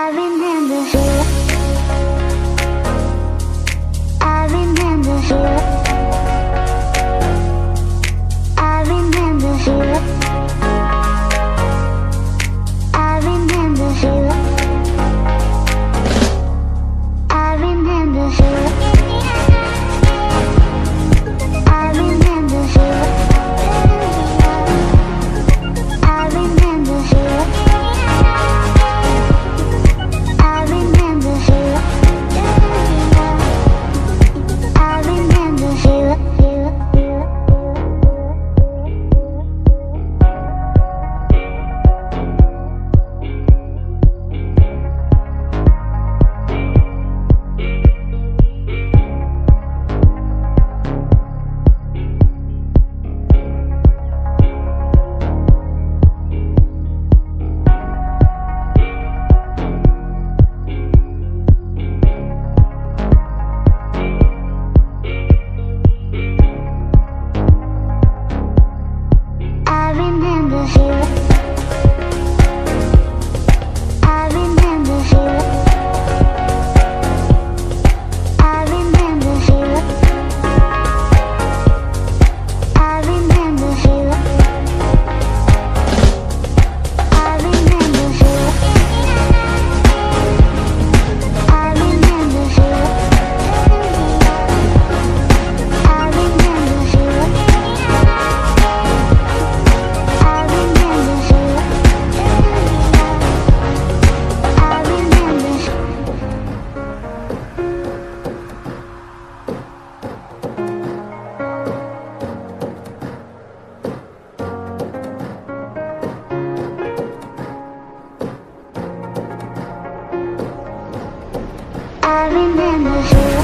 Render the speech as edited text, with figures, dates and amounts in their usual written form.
I remember you. I remember you. I remember you. I remember you. I remember you. I remember you. I remember you. I remember you. I remember you. I remember you. I remember you. I remember you. I remember you. I remember you. I remember you. I remember you. I remember you. I remember you. I remember you.